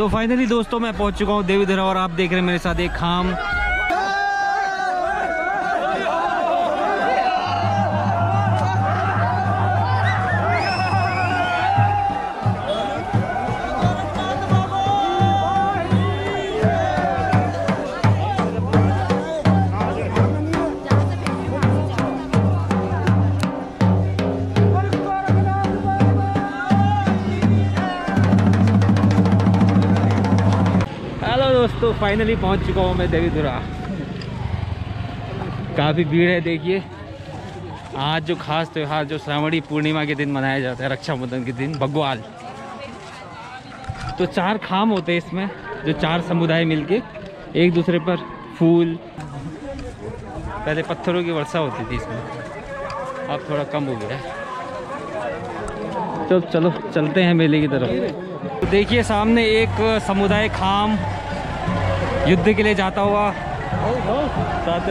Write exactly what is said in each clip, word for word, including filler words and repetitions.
तो फाइनली दोस्तों मैं पहुंच चुका हूं देवीधुरा और आप देख रहे हैं मेरे साथ एक खाम। दोस्तों फाइनली पहुंच चुका हूं मैं देवीधुरा। काफ़ी भीड़ है। देखिए आज जो खास त्यौहार जो श्रावणी पूर्णिमा के दिन मनाया जाता है, रक्षाबंधन के दिन, बग्वाल। तो चार खाम होते हैं इसमें, जो चार समुदाय मिलके एक दूसरे पर फूल, पहले पत्थरों की वर्षा होती थी इसमें, अब थोड़ा कम हो गया है। तो चलो चलते हैं मेले की तरफ। तो देखिए सामने एक समुदाय खाम युद्ध के लिए जाता हुआ साथ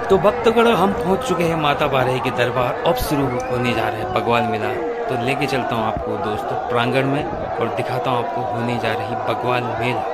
तो भक्तगण हम पहुंच चुके हैं माता बारही के दरबार। अब शुरू होने जा रहे हैं बग्वाल मेला। तो लेके चलता हूं आपको दोस्तों प्रांगण में और दिखाता हूं आपको होने जा रही बग्वाल मेला।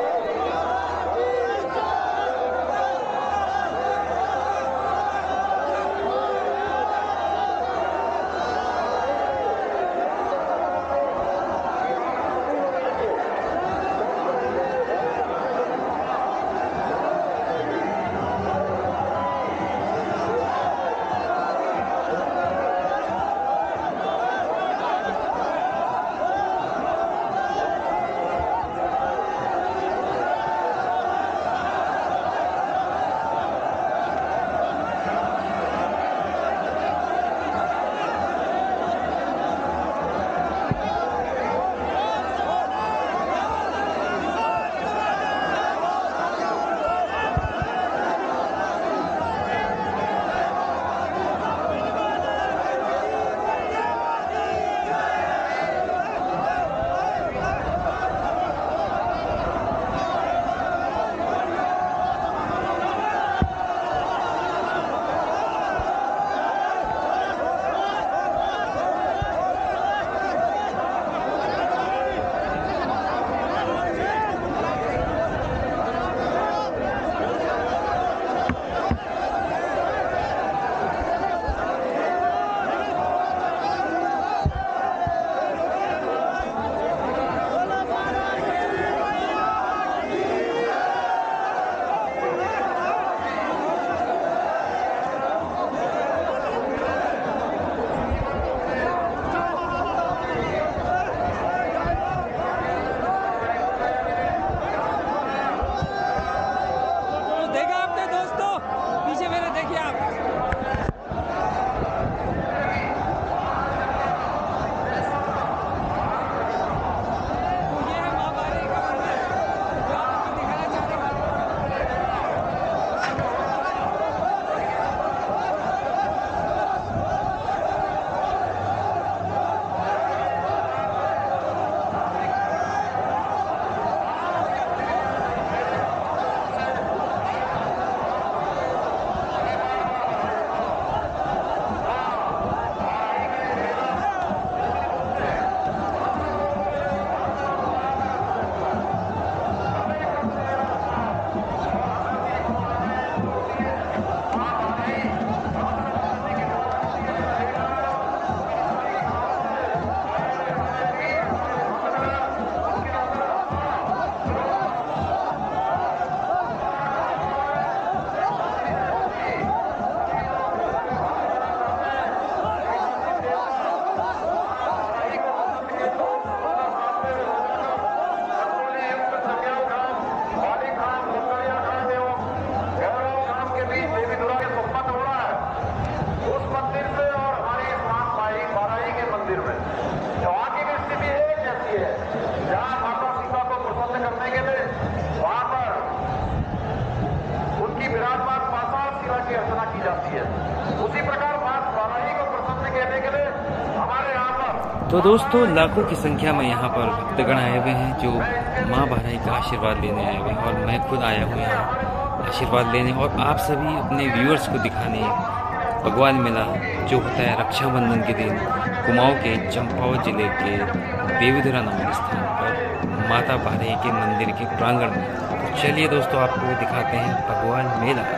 तो दोस्तों लाखों की संख्या में यहाँ पर भक्तगण आए हुए हैं जो माँ बारही का आशीर्वाद लेने आए हुए हैं और मैं खुद आया हूँ यहाँ आशीर्वाद लेने और आप सभी अपने व्यूअर्स को दिखाने बग्वाल मेला जो होता है रक्षाबंधन के दिन कुमाऊं के चंपावत जिले के देवीधुरा नामक स्थान पर माता बारही के मंदिर के प्रांगण में। तो चलिए दोस्तों आपको दिखाते हैं बग्वाल मेला।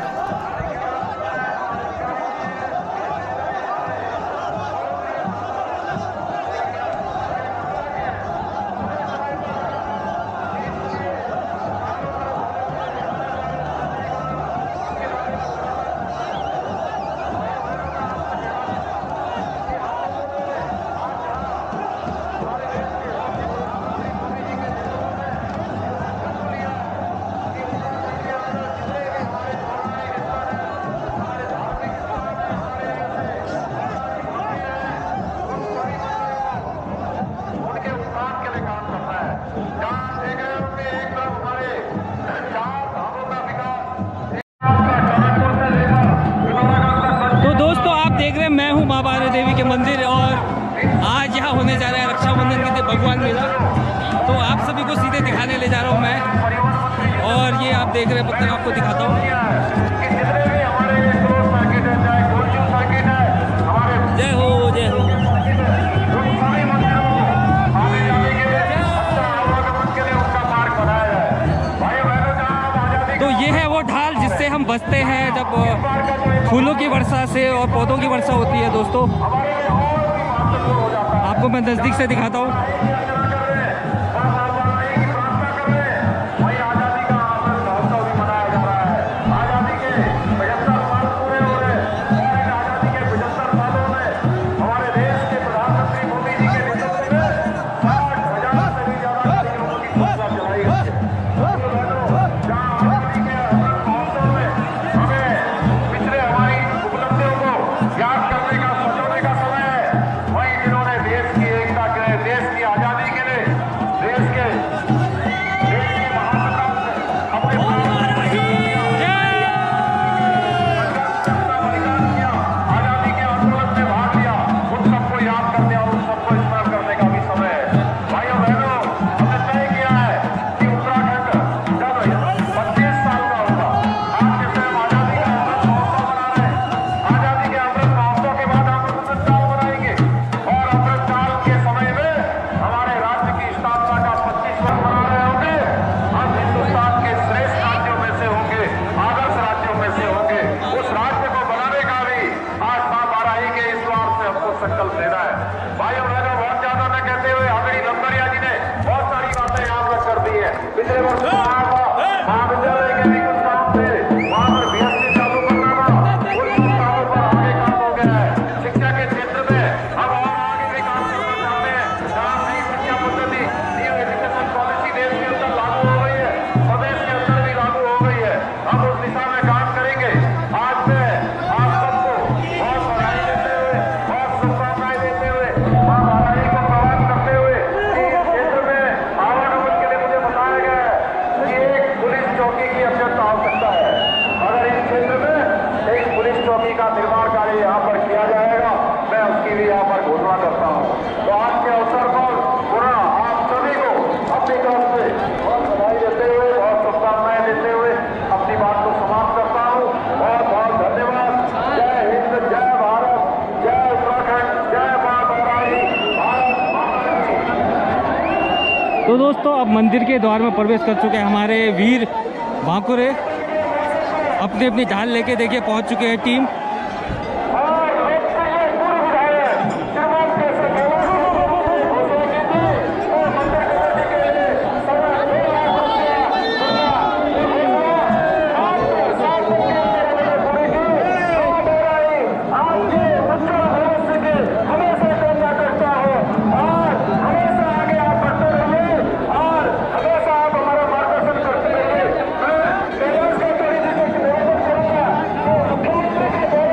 मैं हूं माँ बारही देवी के मंदिर और आज यहाँ होने जा रहा है रक्षाबंधन के दिन बग्वाल मेला। तो आप सभी को सीधे दिखाने ले जा रहा हूँ मैं, और ये आप देख रहे हैं, पत्थर आपको दिखाता हूँ। ये है वो ढाल जिससे हम बचते हैं जब फूलों की वर्षा से और पौधों की वर्षा होती है। दोस्तों आपको मैं नज़दीक से दिखाता हूँ। तो दोस्तों अब मंदिर के द्वार में प्रवेश कर चुके हैं हमारे वीर भाकुरे। अपनी अपनी ढाल लेके देखिए पहुंच चुके हैं टीम। Thank you.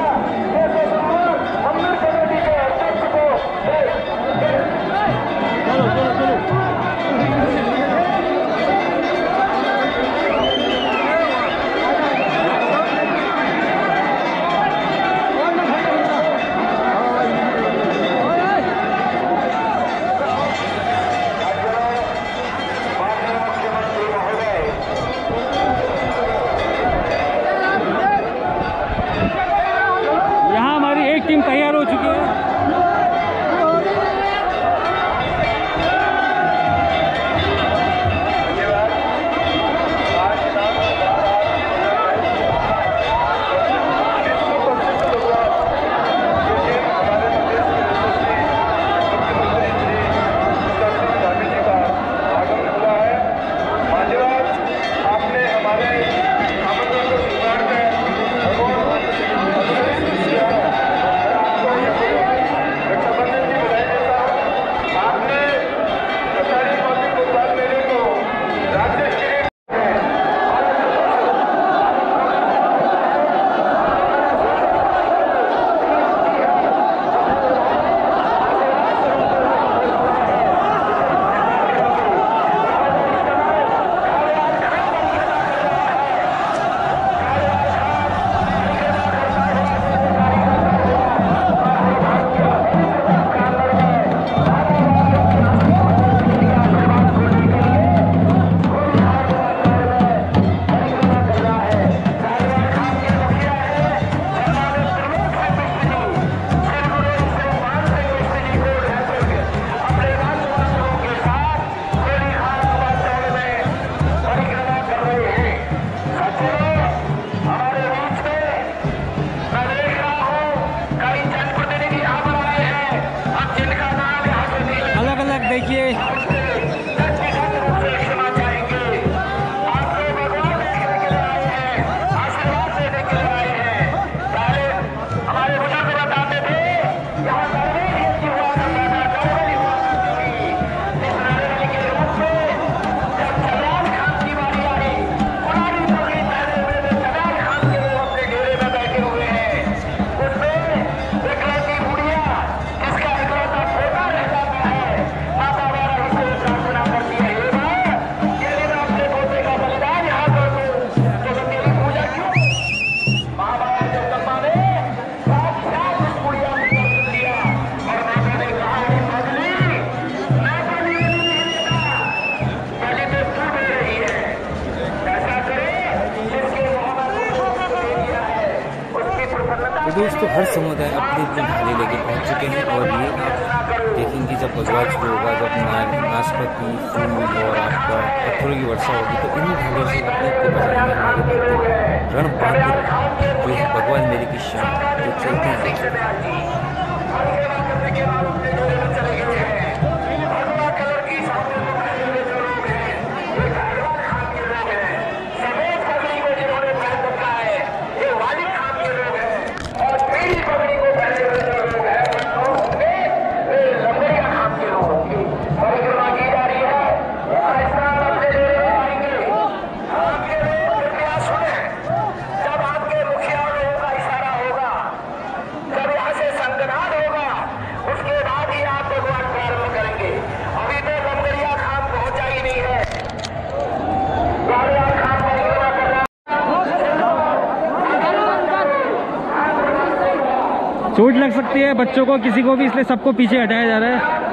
दोस्तों हर समुदाय अपनी अपनी ढाली लेके पहुंच चुके हैं और ये आप देखेंगे जब बगवाल शुरू होगा, जब नाशपाती फूल और आपका पत्थरों की वर्षा होगी तो इन्हीं ढालियों से अपने अपने बजाएंगे हमारे भक्त रणबांकुर जो है बगवाल मेले की शान। तो चलते हैं। चोट लग सकती है बच्चों को, किसी को भी, इसलिए सबको पीछे हटाया जा रहा है।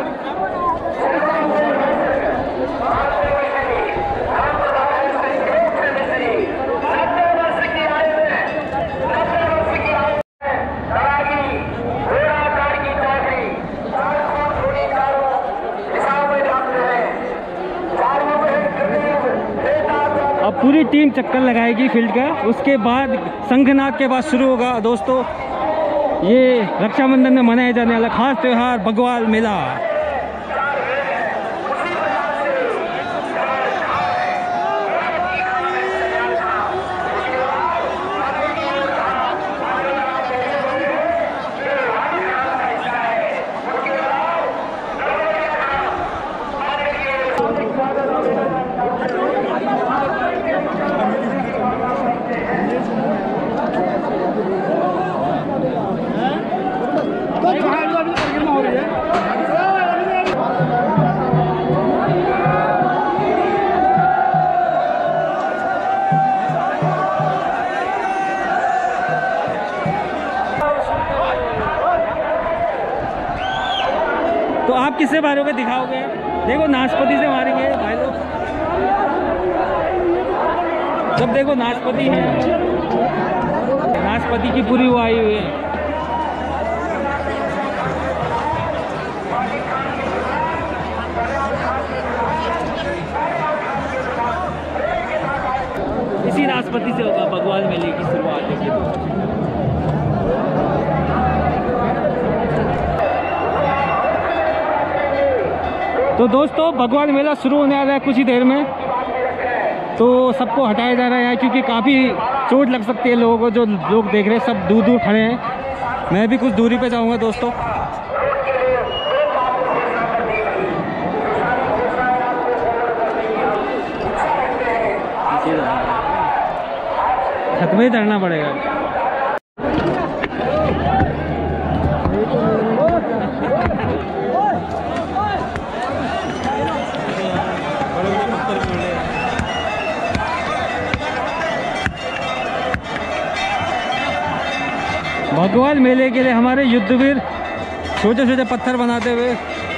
अब पूरी टीम चक्कर लगाएगी फील्ड का, उसके बाद शंखनाद के बाद शुरू होगा दोस्तों ये रक्षाबंधन में मनाया जाने वाला खास त्यौहार बगवाल मेला। तो आप किससे मारोगे दिखाओगे? देखो नाशपाती से मारेंगे भाई लोग। जब देखो नाशपाती है, नाशपाती की पूरी वो आई हुई है। इसी नाशपाती से होगा बगवाल मेले की शुरुआत है। तो दोस्तों बगवाल मेला शुरू होने वाला है कुछ ही देर में, तो सबको हटाया जा रहा है क्योंकि काफ़ी चोट लग सकती है लोगों को। जो लोग देख रहे हैं सब दूर दूर खड़े हैं, मैं भी कुछ दूरी पे जाऊंगा दोस्तों। छत में ही चढ़ना पड़ेगा। बगवाल मेले के लिए हमारे युद्धवीर छोटे छोटे पत्थर बनाते हुए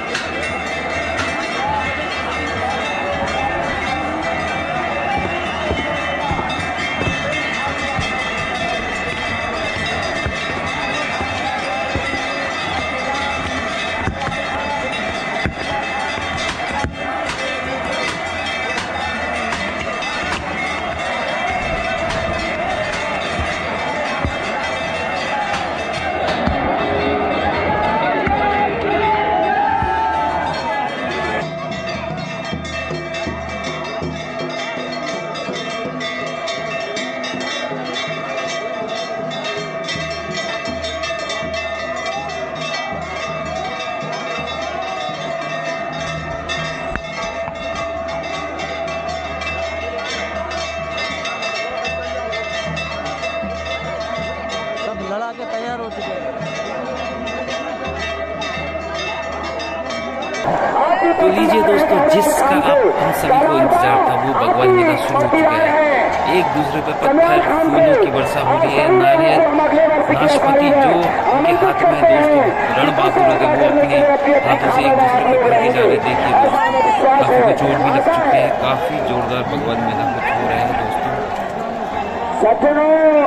तैयार हो चुके हैं। तो लीजिए दोस्तों, जिसका आप हम सभी को इंतजार था वो बगवाल मेला शुरू हो चुका है। एक दूसरे पर पत्थर फूलों की वर्षा हो रही है। नारियल नाशपाती जो उनके हाथ में दोस्तों रणबांकुर के वो अपने हाथों से एक दूसरे पर पड़के जा रहे। देखिए काफी को चोट भी लग चुके हैं। काफी जोरदार बगवाल मेला कुछ हो रहा है दोस्तों।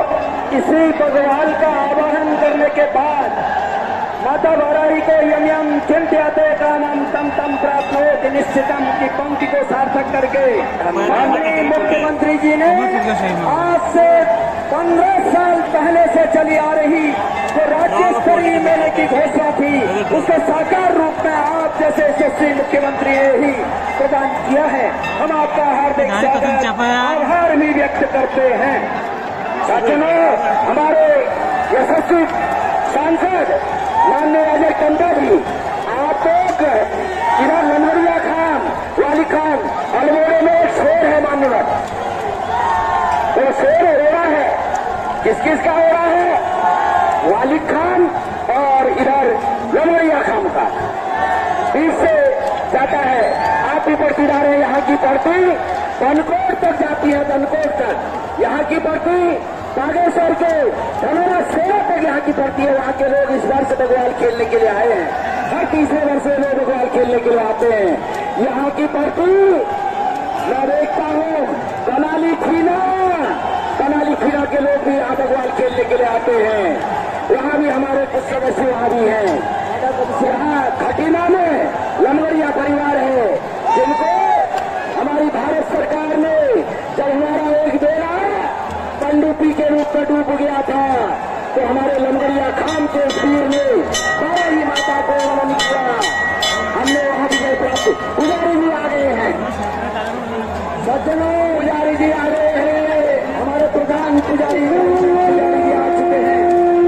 इसी भगवान का आवाहन करने के बाद माता बाराही को यम यम चिंत्याते कामम तम तम प्राप्त निश्चितम की पंक्ति को सार्थक करके माननीय मुख्यमंत्री जी ने आज से पंद्रह साल पहले से चली आ रही जो राज्य स्तरीय मेले की घोषणा थी उसको साकार रूप में आप जैसे यशस्वी मुख्यमंत्री ने ही प्रदान किया है। हम आपका हार्दिक स्वागत आभार भी व्यक्त करते हैं। साथियों, हमारे यशस्वी सांसद माननीय अजय टंडा जी, आप लोग इधर लमहरिया खान वाली खान अल्मोड़े में एक शेर है मान्यवर, वो शेर हो रहा है, किस किस का हो रहा है? वाली खान और इधर लमहरिया खान का बीच से जाता है। आप भी बढ़ती जा रहे हैं, यहाँ की बढ़ती बनकोट तक जाती है, बनकोट तक यहाँ की बढ़ती बागेश्वर के धनोरा सेवा तक यहाँ की पड़ती है। वहाँ के लोग इस वर्ष बगवाल खेलने के लिए आए हैं, हर तीसरे वर्ष में लोग बगवाल खेलने के लिए आते हैं। यहाँ की पड़ती मैं देखता हूँ कनाली खीना कनाली खीना के लोग भी यहाँ बगवाल खेलने के लिए आते हैं। वहाँ भी हमारे कुछ सदस्य वहाँ भी हैं। यहाँ खटीना में लमगड़िया परिवार है जिनको हमारी भारत सरकार ने जब हमारा एक बेड़ा पनडुब्बी के रूप में डूब गया था तो हमारे लमगड़िया खान के वीर ने बाराही माता को नमन किया। हमने वहां भी गए प्राप्त। पुजारी जी आ गए हैं, सज्जनों पुजारी जी आ गए हैं, हमारे प्रधान पुजारी पुजारी जी आ चुके हैं।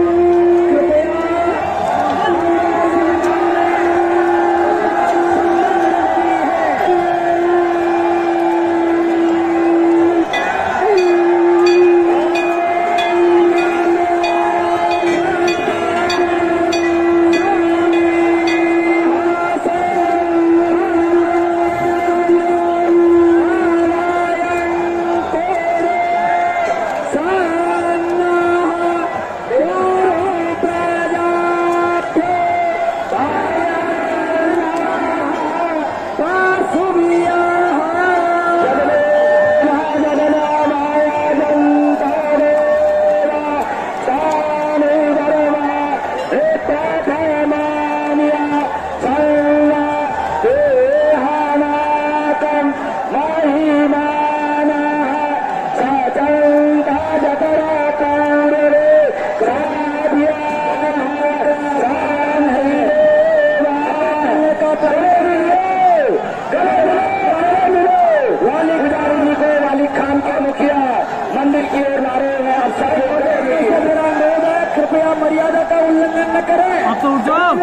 मर्यादा का उल्लंघन न करें। अब तो उठ जाओ।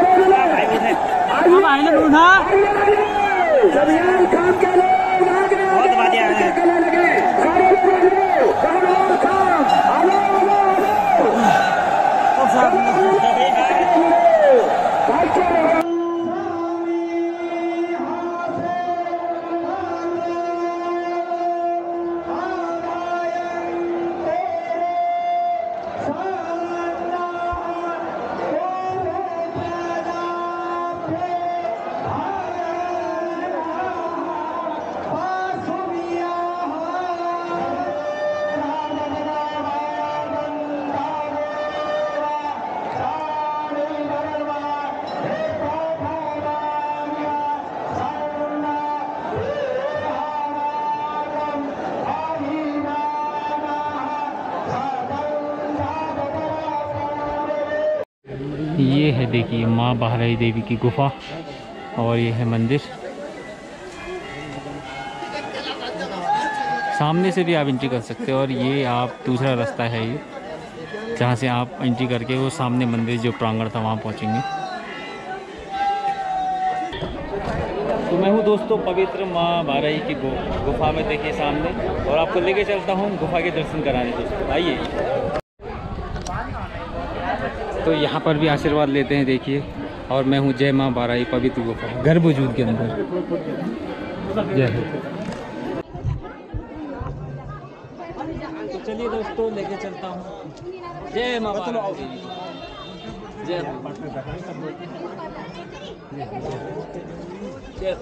जब यहाँ काम के लोग बहुत बढ़िया है। गले लगे सारे लोग काम और काम आलो आलो आलो। ये है देखिए माँ बाराही देवी की गुफा और ये है मंदिर। सामने से भी आप एंट्री कर सकते हो और ये आप दूसरा रास्ता है ये जहाँ से आप एंट्री करके वो सामने मंदिर जो प्रांगण था वहाँ पहुँचेंगे। तो मैं हूँ दोस्तों पवित्र माँ बाराही की गुफा में, देखिए सामने, और आपको लेके चलता हूँ गुफा के दर्शन कराने। दोस्तों आइए। तो यहाँ पर भी आशीर्वाद लेते हैं देखिए, और मैं हूँ जय माँ बाराही पवित्र गुफा गर्भ वजूद के अंदर। जय हिंद। तो चलिए दोस्तों लेके चलता हूँ। जय माँ बाराही। जय जय।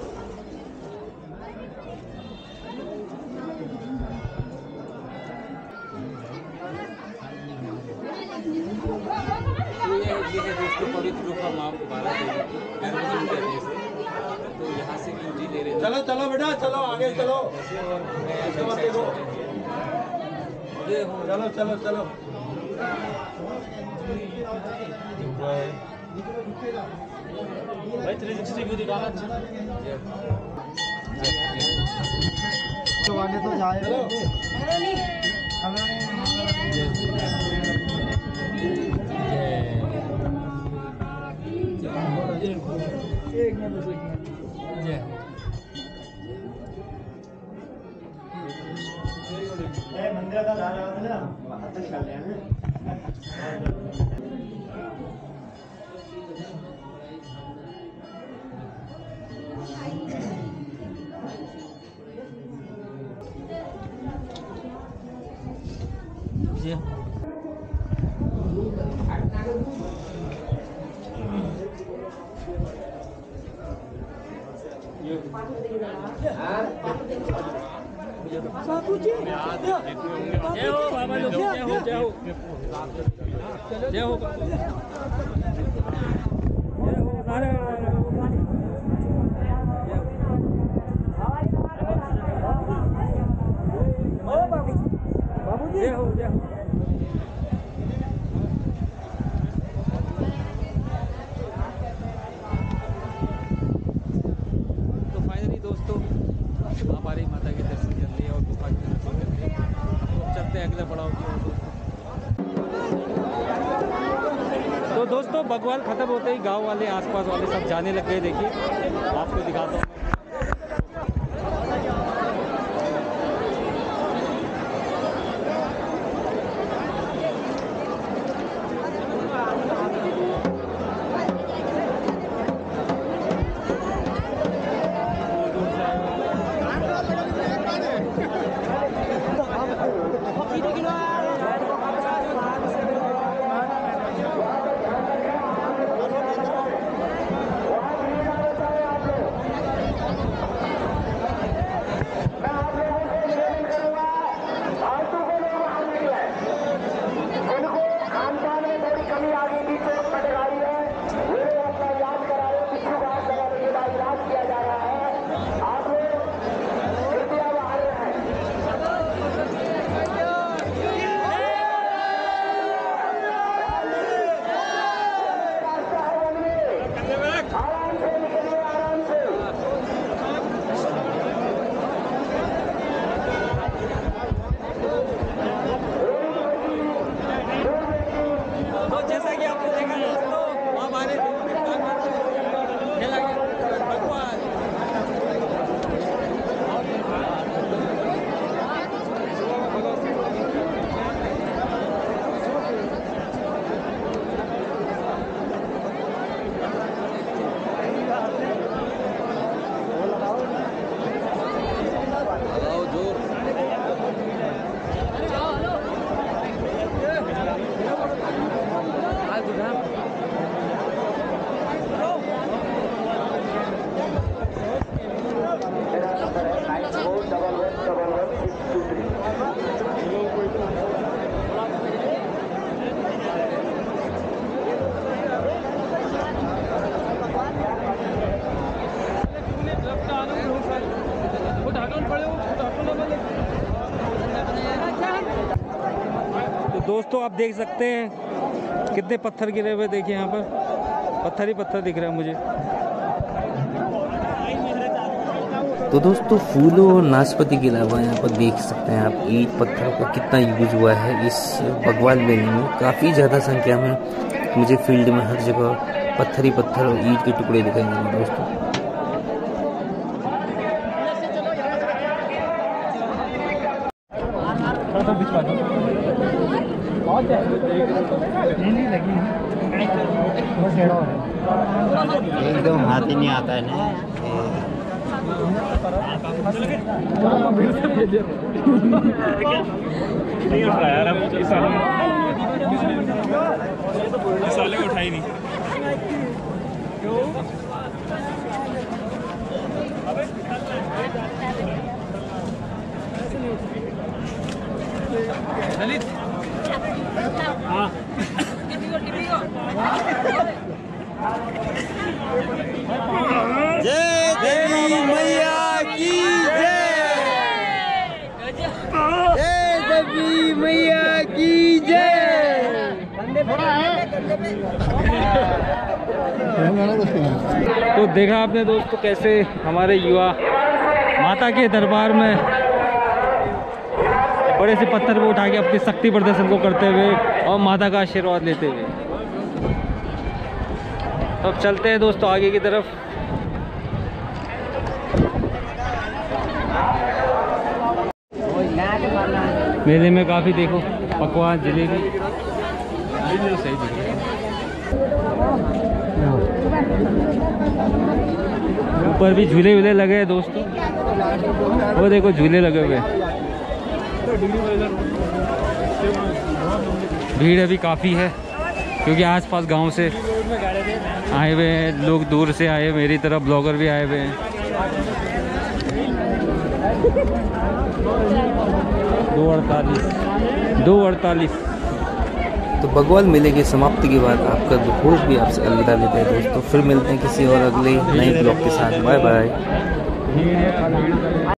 प्रूफ हम आपको बारह दे देंगे, गर्भजन कहते हैं इसे। तो यहाँ से ड्यूटी ले रहे हैं। चलो चलो बेटा चलो आगे चलो चलो चलो चलो भाई थ्री सिक्सटी भी दिखाना अच्छा तो आगे तो जाए एक मिनट मंदिर का धारा ना हाथ कर लिया ना जी जय हो बाबा लोग, जय हो जय हो जय हो जय हो नारायण बाबू जय हो जय हो। तो फाइनली दोस्तों हमारी माता के दर्शन कर लिए और गुफा के दर्शन कर लिए। तो चलते हैं अगले पड़ाव की ओर दोस्तों। तो दोस्तों बगवाल ख़त्म होते ही गांव वाले आसपास वाले सब जाने लग गए। देखिए आपको दिखाता हूँ। दोस्तों आप देख सकते हैं कितने पत्थर गिरे हुए। देखिए यहाँ पर पत्थर ही पत्थर दिख रहा है मुझे। तो दोस्तों फूलों और नाशपाती के अलावा यहाँ पर देख सकते हैं आप ईंट पत्थर का कितना यूज हुआ है इस बगवाल मेले में। काफ़ी ज़्यादा संख्या में मुझे फील्ड में हर जगह पत्थर ही पत्थर और ईंट के टुकड़े दिखाई दे रहे हैं दोस्तों। एकदम हाथ ही नहीं आता है ना। नहीं उठ रहा यार, अब इस साल इस साल को उठाई नहीं। ललित हाँ जय देवी मैया की जय। जय देवी मैया की जय। तो देखा आपने दोस्तों कैसे हमारे युवा माता के दरबार में बड़े से पत्थर को उठा के अपनी शक्ति प्रदर्शन को करते हुए और माता का आशीर्वाद लेते हुए। तो अब चलते हैं दोस्तों आगे की तरफ। मेले में काफ़ी देखो पकवान जलेबी सही दिख रही है। ऊपर भी झूले वूले लगे हैं दोस्तों, वो देखो झूले लगे हुए हैं। भीड़ अभी काफ़ी है क्योंकि आसपास गांव से आए हुए हैं लोग, दूर से आए, मेरी तरह ब्लॉगर भी आए हुए हैं। दो अड़तालीस दो अड़तालीस तो बगवाल मेले की समाप्ति के बाद आपका बहुत भी आपसे अलविदा लेते हैं दोस्तों। फिर मिलते हैं किसी और अगले नए ब्लॉग के साथ। Bye bye.